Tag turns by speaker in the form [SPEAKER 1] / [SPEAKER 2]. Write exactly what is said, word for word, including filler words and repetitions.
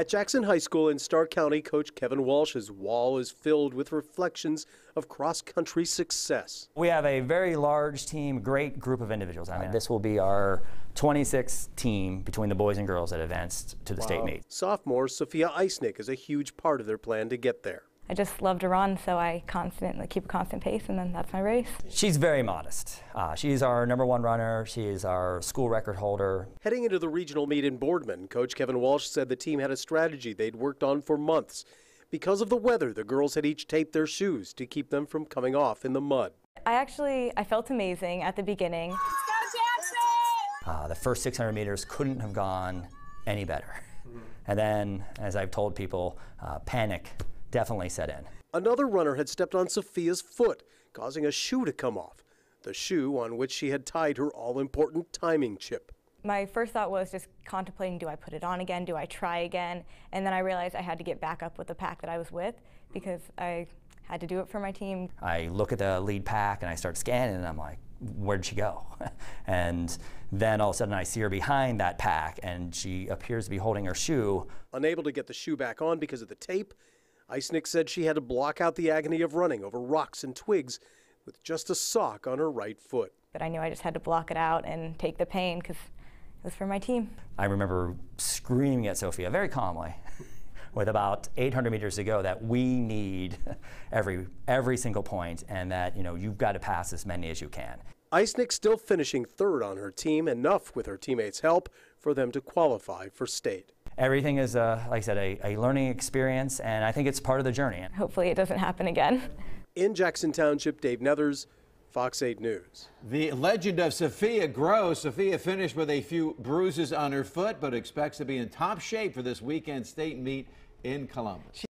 [SPEAKER 1] At Jackson High School in Stark County, Coach Kevin Walsh's wall is filled with reflections of cross-country success.
[SPEAKER 2] We have a very large team, great group of individuals. I mean, this will be our twenty-sixth team between the boys and girls that advanced to the wow. state meet.
[SPEAKER 1] Sophomore Sophia Eisnick is a huge part of their plan to get there.
[SPEAKER 3] I just love to run, so I constantly keep a constant pace, and then that's my race.
[SPEAKER 2] She's very modest. Uh, she's our number one runner. She is our school record holder.
[SPEAKER 1] Heading into the regional meet in Boardman, Coach Kevin Walsh said the team had a strategy they'd worked on for months. Because of the weather, the girls had each taped their shoes to keep them from coming off in the mud.
[SPEAKER 3] I actually, I felt amazing at the beginning.
[SPEAKER 4] Let's go, Jackson!
[SPEAKER 2] Uh, the first six hundred meters couldn't have gone any better. Mm-hmm. And then, as I've told people, uh, panic definitely set in.
[SPEAKER 1] Another runner had stepped on Sophia's foot, causing a shoe to come off, the shoe on which she had tied her all-important timing chip.
[SPEAKER 3] My first thought was just contemplating, do I put it on again, do I try again? And then I realized I had to get back up with the pack that I was with because I had to do it for my team.
[SPEAKER 2] I look at the lead pack and I start scanning and I'm like, where'd she go? And then all of a sudden I see her behind that pack and she appears to be holding her shoe.
[SPEAKER 1] Unable to get the shoe back on because of the tape, Eisnick said she had to block out the agony of running over rocks and twigs with just a sock on her right foot.
[SPEAKER 3] But I knew I just had to block it out and take the pain because it was for my team.
[SPEAKER 2] I remember screaming at Sophia very calmly with about eight hundred meters to go that we need every, every single point and that, you know, you've got to pass as many as you can.
[SPEAKER 1] Eisnick still finishing third on her team, enough with her teammates' help for them to qualify for state.
[SPEAKER 2] Everything is, uh, like I said, a, a learning experience, and I think it's part of the journey.
[SPEAKER 3] Hopefully it doesn't happen again.
[SPEAKER 1] In Jackson Township, Dave Nethers, Fox eight News.
[SPEAKER 5] The legend of Sophia grows. Sophia finished with a few bruises on her foot, but expects to be in top shape for this weekend state meet in Columbus.